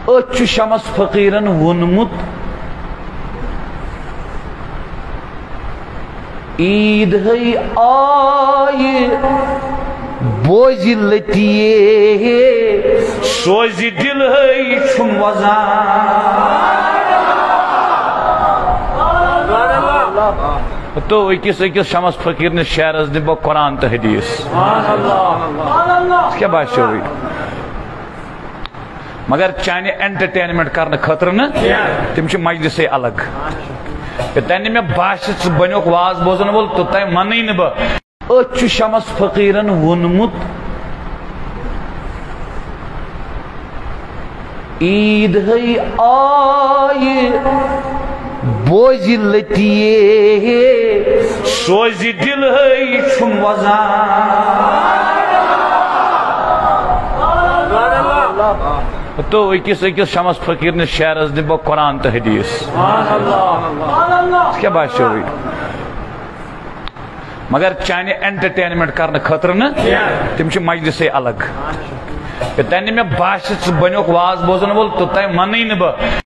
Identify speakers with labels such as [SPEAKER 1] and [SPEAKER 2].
[SPEAKER 1] اچھ شمس فقیرن وونمت عید ہے آئی بوزی لتیے سوزی دل ہے چھم وزان تو اکس شمس فقیر نے شعرز دبا قرآن تو حدیث کیا بات ہوئی مگر چانے انٹرٹینمنٹ کرنے خطر نا تم چھ مجلس الگ تینی میں باشت بنیوک واز بوزن بول تو تین منی نبا اچھ شمس فقیرن وونمت عید ہے آئی بوزی لتیے سوزی دل ہے چھم وزان تو اکس شمس فقیر نے شعرز دبا قرآن تو حدیث کیا بات ہوئی مگر چانے انٹرٹینمنٹ کرنے خطر نا تم چھ مجلس الگ تینی میں باشت بنیوک واز بوزن بول تو تین منی نبا